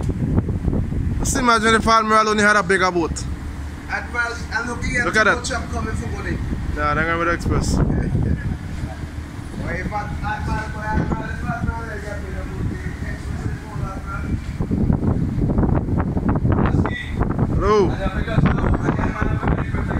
Just imagine if Admiral only had a bigger boat. Admiral, and look at that. Coming for money. Nah, they're going with the Express. Hello.